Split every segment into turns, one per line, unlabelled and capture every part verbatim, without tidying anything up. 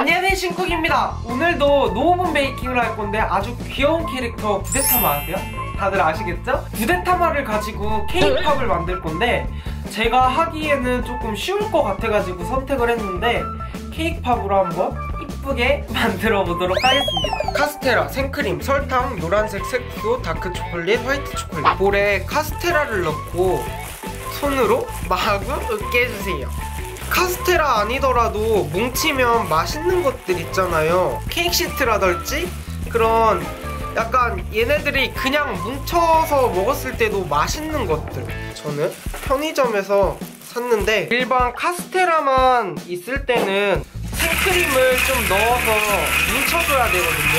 안녕하세요, 신쿡입니다. 오늘도 노오븐 베이킹을 할 건데 아주 귀여운 캐릭터 구데타마 아세요? 다들 아시겠죠? 구데타마를 가지고 케이크팝을 만들 건데 제가 하기에는 조금 쉬울 것 같아가지고 선택을 했는데 케이크팝으로 한번 이쁘게 만들어 보도록 하겠습니다. 카스테라, 생크림, 설탕, 노란색 색소, 다크 초콜릿, 화이트 초콜릿. 볼에 카스테라를 넣고 손으로 마구 으깨 해주세요. 카스테라 아니더라도 뭉치면 맛있는 것들 있잖아요. 케이크 시트라든지 그런 약간 얘네들이 그냥 뭉쳐서 먹었을 때도 맛있는 것들. 저는 편의점에서 샀는데 일반 카스테라만 있을 때는 생크림을 좀 넣어서 뭉쳐줘야 되거든요.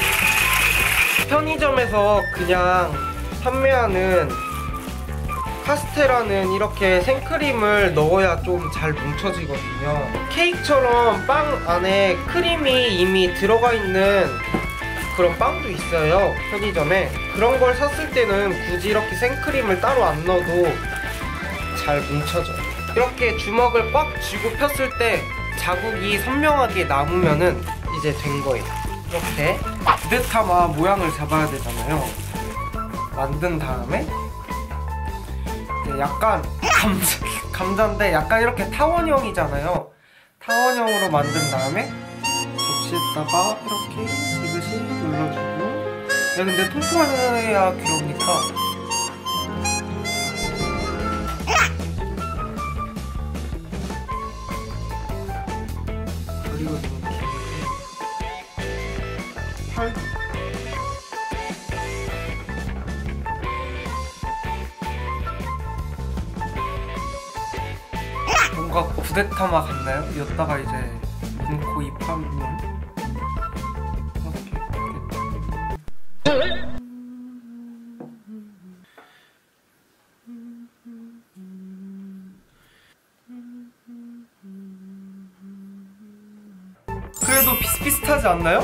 편의점에서 그냥 판매하는 카스테라는 이렇게 생크림을 넣어야 좀 잘 뭉쳐지거든요. 케이크처럼 빵 안에 크림이 이미 들어가 있는 그런 빵도 있어요, 편의점에. 그런 걸 샀을 때는 굳이 이렇게 생크림을 따로 안 넣어도 잘 뭉쳐져요. 이렇게 주먹을 꽉 쥐고 폈을 때 자국이 선명하게 남으면은 이제 된 거예요. 이렇게 구데타마 모양을 잡아야 되잖아요. 만든 다음에 약간 감자, 감자인데 약간 이렇게 타원형이잖아요. 타원형으로 만든 다음에 접시에다가 이렇게 지그시 눌러주고. 야, 근데 통통해야 귀여우니까 그리고 이렇게 팔 뭔가 구데타마 같나요? 이었다가 이제 눈, 코, 입 하면 이렇게. 그래도 비슷비슷하지 않나요?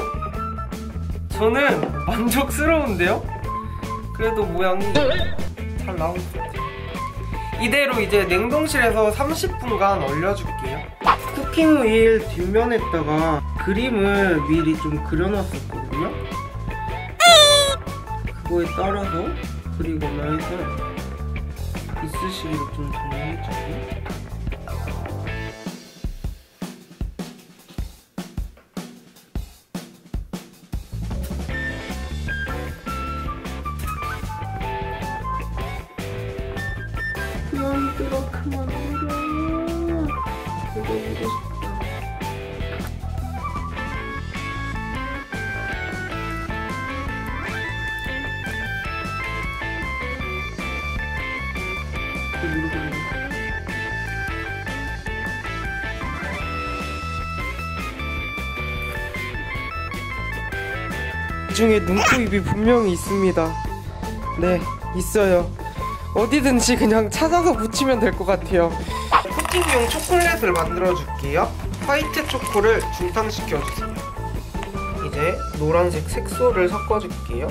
저는 만족스러운데요? 그래도 모양이 잘 나온 것 같아요. 이대로 이제 냉동실에서 삼십 분간 얼려줄게요. 쿠킹 휠 뒷면에다가 그림을 미리 좀 그려놨었거든요. 그거에 따라서 그리거나 해서 이쑤시개로 좀 정리해주고. 그만 들어, 그만 들어. 이거 보고 싶다. 이 중에 눈, 코, 입이 분명히 있습니다. 네, 있어요. 어디든지 그냥 찾아서 붙이면 될 것 같아요. 쿠킹용 초콜릿을 만들어줄게요. 화이트 초코를 중탕시켜주세요. 이제 노란색 색소를 섞어줄게요.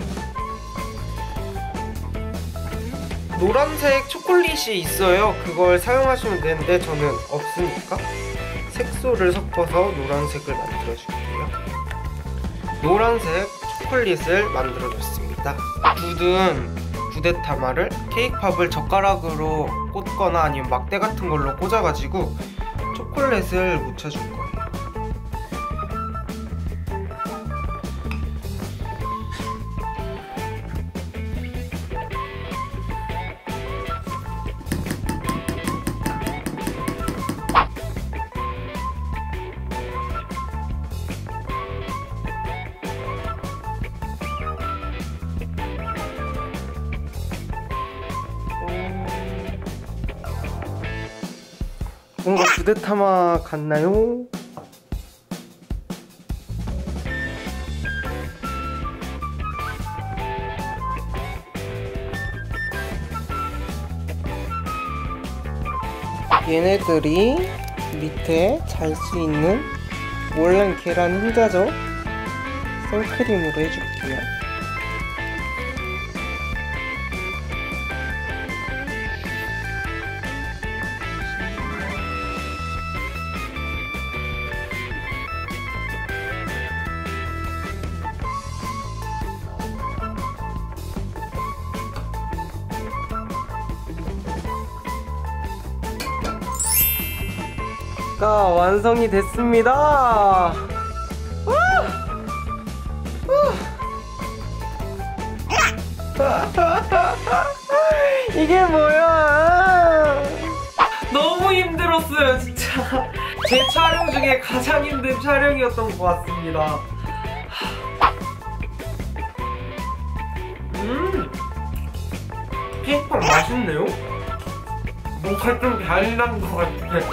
노란색 초콜릿이 있어요. 그걸 사용하시면 되는데 저는 없으니까 색소를 섞어서 노란색을 만들어줄게요. 노란색 초콜릿을 만들어줬습니다. 굳은 구데타마를 케이크팝을 젓가락으로 꽂거나 아니면 막대 같은 걸로 꽂아가지고 초콜릿을 묻혀줄 거예요. 뭔가 구데타마 같나요? 얘네들이 밑에 잘 수 있는 원래는 계란 흰자죠? 생크림으로 해줄게요. 타마가 완성이 됐습니다. 이게 뭐야? 너무 힘들었어요, 진짜. 제 촬영 중에 가장 힘든 촬영이었던 것 같습니다. 음, 케이크빵 맛있네요? 뭔가 좀 잔인한 것 같아.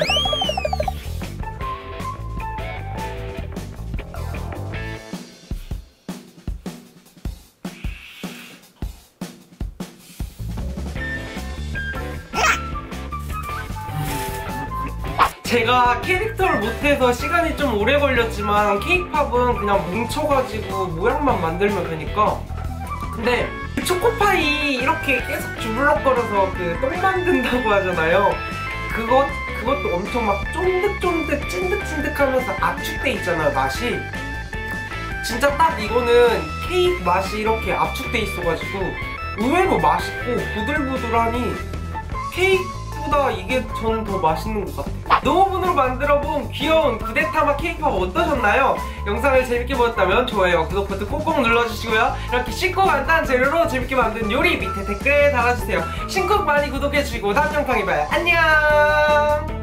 제가 캐릭터를 못해서 시간이 좀 오래 걸렸지만 케이팝은 그냥 뭉쳐가지고 모양만 만들면 되니까. 근데 초코파이 이렇게 계속 주물럭거려서 그 똥 만든다고 하잖아요. 그것, 그것도 엄청 막 쫀득쫀득 찐득찐득하면서 압축돼 있잖아요, 맛이. 진짜 딱 이거는 케이크 맛이 이렇게 압축돼 있어가지고 의외로 맛있고 부들부들하니 케이크보다 이게 전 더 맛있는 것 같아요. 노브분으로 만들어본 귀여운 구데타마 케이크팝 어떠셨나요? 영상을 재밌게 보셨다면 좋아요, 구독 버튼 꼭꼭 눌러주시고요. 이렇게 쉽고 간단한 재료로 재밌게 만든 요리 밑에 댓글 달아주세요. 신곡 많이 구독해주시고 다음 영상에 봐요. 안녕!